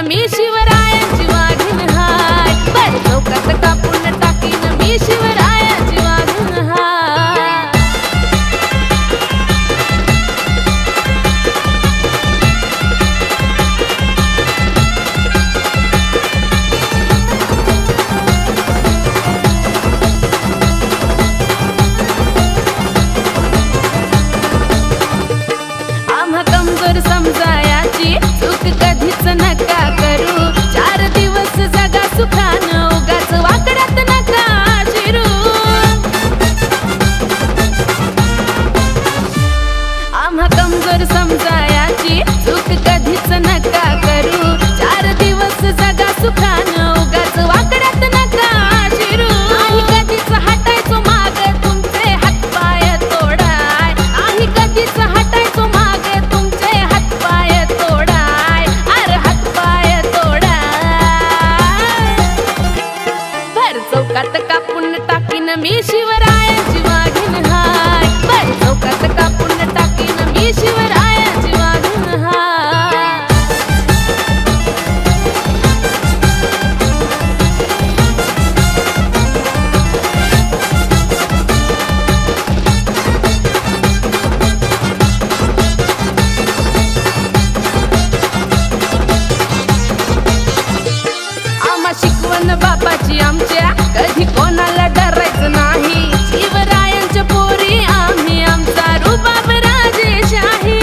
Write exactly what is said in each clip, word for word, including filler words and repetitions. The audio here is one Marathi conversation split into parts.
मी शिवरायांची वाघीण हाय, भर चौकात कापून टाकीन मी शिवरायांची वाघीण हाय. आम्हा कमजोर समजायाची चूक कधीच नका करू, चार दिवस जगा सुखानं उगाच वाकड्यात नका शिरू. आम्हा कमजोर समजायाची चूक कधीच नका करू, चार दिवस जगा सुखानं उगाच वाकड्यात नका शिरू. आम्ही कधीच हटायचो माग तुमचे हातपाय तोडाय, आम्ही कधीच हटायचो माग तुमचे हातपाय तोडाय, अरे हातपाय तोडाय. भर चौकात कापून टाकीन मी शिवरायांची वाघीण हाय, भर चौकात कापून टाकीन मी शिवरायांची वाघीण हाय. आम्हा शिकवण बापाची आमच्या, कधी कोणाला डरायचं नाही. शिवरायांच्या पोरी आम्ही, आमचा रुबाब राजेशाही.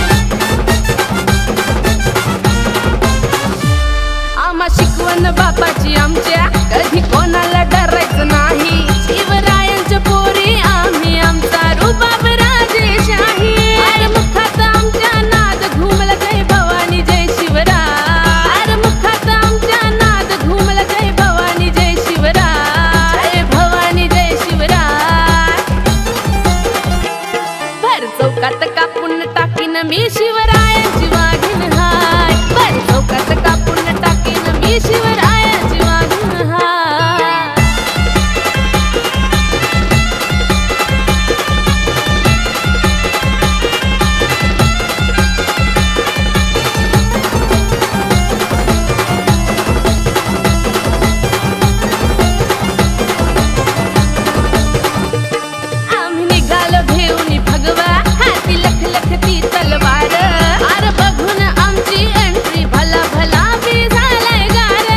आम्हा शिकवण बापाची आमच्या, कधी कोणाला डरायचं नाही. शिवरायांच्या पोरी आम्ही, आमचा रुबाब राजेशाही. अरे मुखात आमच्या नाद घुमला जय भवानी जय शिवराय, अरे मुखात आमच्या नाद घुमला जय भवानी जय शिवराय, जय भवानी जय शिवराय. भर चौकात कापून टाकीन मी शिवरायांची वाघीण हाय, भर चौकात कापून टाकीन मी शिवरायांची वाघीण हाय. आम्ही निघालो घेऊन भगवा, हाती लख लखती तलवार, अरे बघून आमची एंट्री भला भला बी झालाय गार.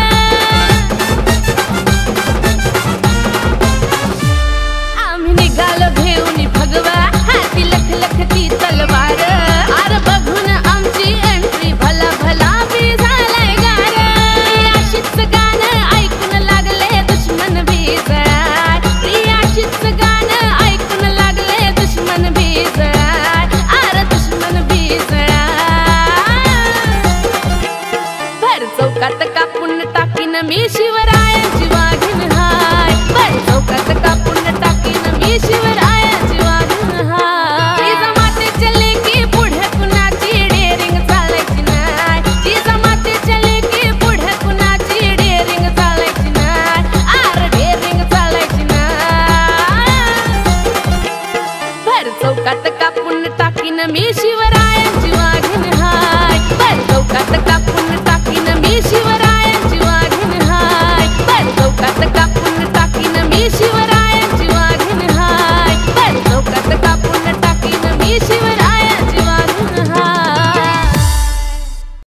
आम्ही निघालो घेऊन भगवा, हाती लख लखती तलवार, अरे बघून आमची एंट्री भला भला बी झालाय गार. अशीच गाणं ऐकून लागले दुश्मन बेजार, अशीच गाणं ऐकून लागले दुश्मन बेजार, अरे दुश्मन बेजार. भर चौकात कापून टाकीन मी शिवरायांची वाघीण हाय, भर चौकात कापून टाकीन मी शिवरायांची वाघीण हाय. जिजामातेच्या लेकी पुढे कुणाची डेअरिंग चालायची नाय, जिजामातेच्या लेकी पुढे कुणाची डेअरिंग चालायची नाय, अरे डेअरिंग चालायची नाय. भर चौकात कापून टाकीन मी शिवरायांची वाघीण हाय, भर चौकात कापून टाकीन मी शिवरायांची वाघीण हाय, भर चौकात कापून टाकीन मी शिवरायांची